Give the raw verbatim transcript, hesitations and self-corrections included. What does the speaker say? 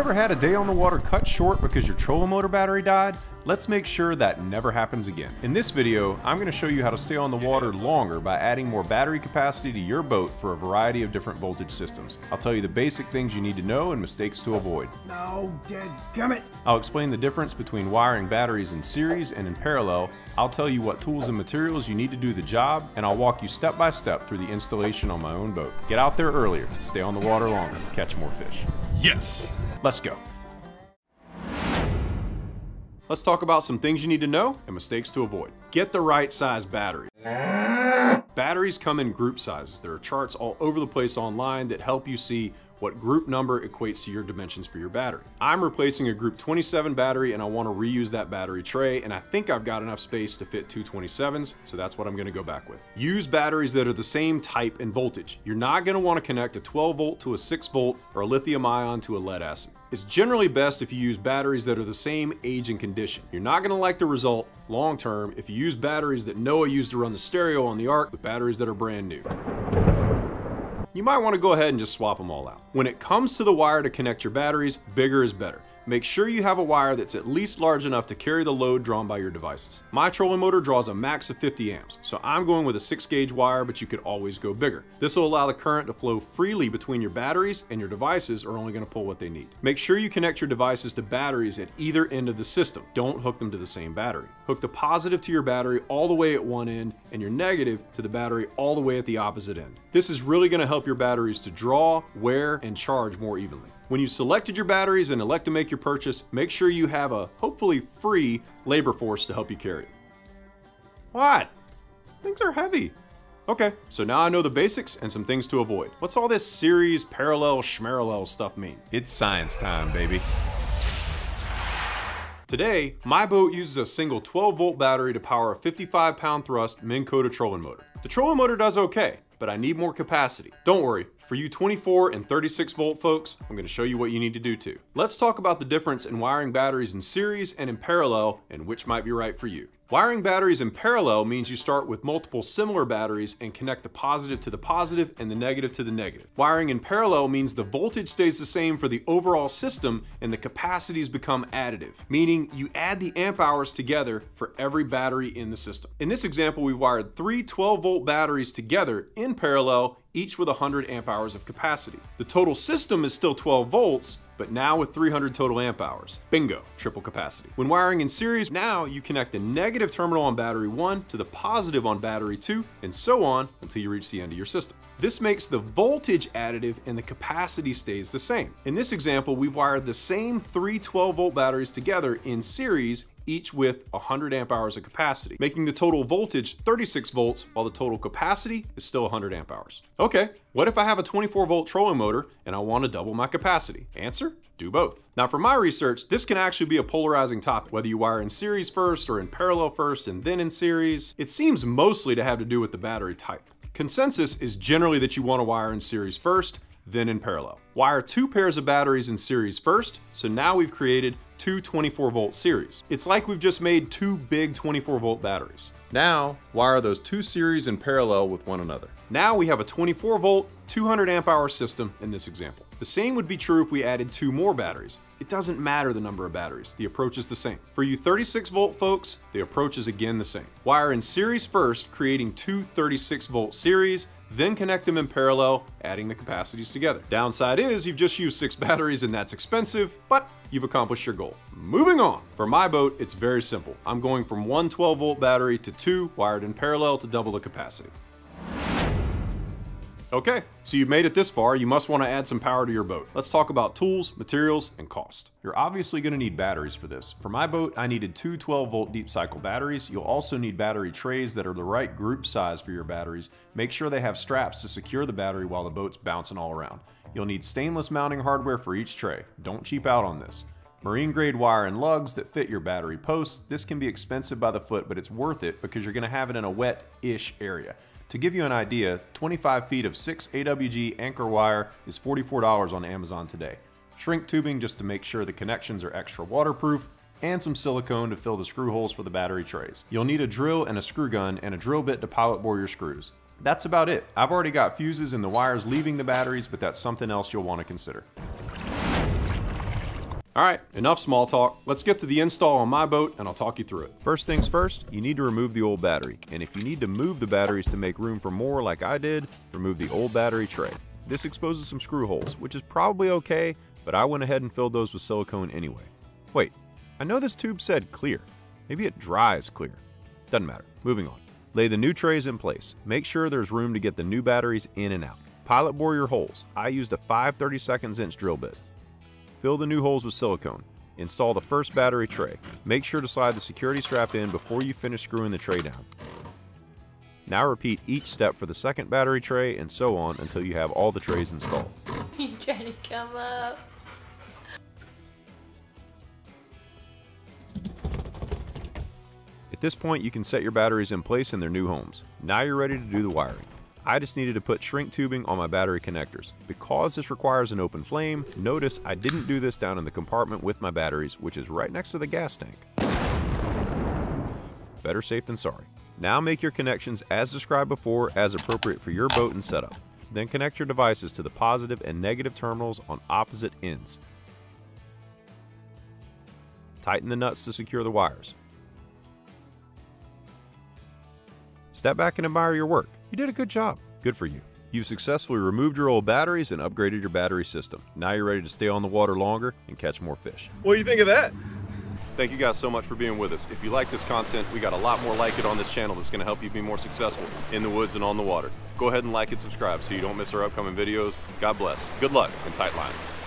ever had a day on the water cut short because your trolling motor battery died? Let's make sure that never happens again. In this video, I'm going to show you how to stay on the water longer by adding more battery capacity to your boat for a variety of different voltage systems. I'll tell you the basic things you need to know and mistakes to avoid. No, dadgummit. I'll explain the difference between wiring batteries in series and in parallel. I'll tell you what tools and materials you need to do the job, and I'll walk you step by step through the installation on my own boat. Get out there earlier, stay on the water longer, catch more fish. Yes! Let's go. Let's talk about some things you need to know and mistakes to avoid. Get the right size battery. Batteries come in group sizes. There are charts all over the place online that help you see what group number equates to your dimensions for your battery. I'm replacing a group twenty-seven battery and I want to reuse that battery tray, and I think I've got enough space to fit two twenty-sevens, so that's what I'm going to go back with. Use batteries that are the same type and voltage. You're not going to want to connect a twelve volt to a six volt or a lithium ion to a lead acid. It's generally best if you use batteries that are the same age and condition. You're not going to like the result long term if you use batteries that Noah used to run the stereo on the Ark with batteries that are brand new. You might want to go ahead and just swap them all out. When it comes to the wire to connect your batteries, bigger is better. Make sure you have a wire that's at least large enough to carry the load drawn by your devices. My trolling motor draws a max of fifty amps, so I'm going with a six gauge wire, but you could always go bigger. This will allow the current to flow freely between your batteries, and your devices are only going to pull what they need. Make sure you connect your devices to batteries at either end of the system. Don't hook them to the same battery. Hook the positive to your battery all the way at one end, and your negative to the battery all the way at the opposite end. This is really going to help your batteries to draw, wear, and charge more evenly. When you've selected your batteries and elect to make your purchase, make sure you have a hopefully free labor force to help you carry it. What? Things are heavy. Okay, so now I know the basics and some things to avoid. What's all this series, parallel, schmarallel stuff mean? It's science time, baby. Today, my boat uses a single twelve volt battery to power a fifty-five pound thrust Minn Kota trolling motor. The trolling motor does okay, but I need more capacity. Don't worry, for you twenty-four and thirty-six volt folks, I'm going to show you what you need to do too. Let's talk about the difference in wiring batteries in series and in parallel and which might be right for you. Wiring batteries in parallel means you start with multiple similar batteries and connect the positive to the positive and the negative to the negative. Wiring in parallel means the voltage stays the same for the overall system and the capacities become additive, meaning you add the amp hours together for every battery in the system. In this example, we wired three twelve volt batteries together in parallel, each with one hundred amp hours of capacity. The total system is still twelve volts, but now with three hundred total amp hours. Bingo, triple capacity. When wiring in series, now you connect the negative terminal on battery one to the positive on battery two, and so on until you reach the end of your system. This makes the voltage additive and the capacity stays the same. In this example, we've wired the same three twelve volt batteries together in series, each with one hundred amp hours of capacity, making the total voltage thirty-six volts while the total capacity is still one hundred amp hours. Okay, what if I have a twenty-four volt trolling motor and I want to double my capacity? Answer, do both. Now for my research, this can actually be a polarizing topic, whether you wire in series first or in parallel first and then in series. It seems mostly to have to do with the battery type. Consensus is generally that you want to wire in series first, then in parallel. Wire two pairs of batteries in series first, so now we've created two twenty-four volt series. It's like we've just made two big twenty-four volt batteries. Now, wire those two series in parallel with one another. Now we have a twenty-four volt, two hundred amp hour system in this example. The same would be true if we added two more batteries. It doesn't matter the number of batteries, the approach is the same. For you thirty-six volt folks, the approach is again the same. Wire in series first, creating two thirty-six volt series, then connect them in parallel, adding the capacities together. Downside is you've just used six batteries and that's expensive, but you've accomplished your goal. Moving on. For my boat, it's very simple. I'm going from one twelve volt battery to two wired in parallel to double the capacity. Okay, so you've made it this far, you must want to add some power to your boat. Let's talk about tools, materials, and cost. You're obviously going to need batteries for this. For my boat, I needed two twelve volt deep cycle batteries. You'll also need battery trays that are the right group size for your batteries. Make sure they have straps to secure the battery while the boat's bouncing all around. You'll need stainless mounting hardware for each tray. Don't cheap out on this. Marine grade wire and lugs that fit your battery posts. This can be expensive by the foot, but it's worth it because you're going to have it in a wet-ish area. To give you an idea, twenty-five feet of six A W G anchor wire is forty-four dollars on Amazon today. Shrink tubing just to make sure the connections are extra waterproof, and some silicone to fill the screw holes for the battery trays. You'll need a drill and a screw gun and a drill bit to pilot bore your screws. That's about it. I've already got fuses in the wires leaving the batteries, but that's something else you'll want to consider. Alright, enough small talk. Let's get to the install on my boat and I'll talk you through it. First things first, you need to remove the old battery. And if you need to move the batteries to make room for more like I did, remove the old battery tray. This exposes some screw holes, which is probably okay, but I went ahead and filled those with silicone anyway. Wait, I know this tube said clear. Maybe it dries clear. Doesn't matter. Moving on. Lay the new trays in place. Make sure there's room to get the new batteries in and out. Pilot bore your holes. I used a five thirty-seconds inch drill bit. Fill the new holes with silicone. Install the first battery tray. Make sure to slide the security strap in before you finish screwing the tray down. Now repeat each step for the second battery tray and so on until you have all the trays installed. You trying to come up? At this point, you can set your batteries in place in their new homes. Now you're ready to do the wiring. I just needed to put shrink tubing on my battery connectors. Because this requires an open flame, notice I didn't do this down in the compartment with my batteries, which is right next to the gas tank. Better safe than sorry. Now make your connections as described before as appropriate for your boat and setup. Then connect your devices to the positive and negative terminals on opposite ends. Tighten the nuts to secure the wires. Step back and admire your work. You did a good job. Good for you. You've successfully removed your old batteries and upgraded your battery system. Now you're ready to stay on the water longer and catch more fish. What do you think of that? Thank you guys so much for being with us. If you like this content, we got a lot more like it on this channel that's going to help you be more successful in the woods and on the water. Go ahead and like and subscribe so you don't miss our upcoming videos. God bless. Good luck and tight lines.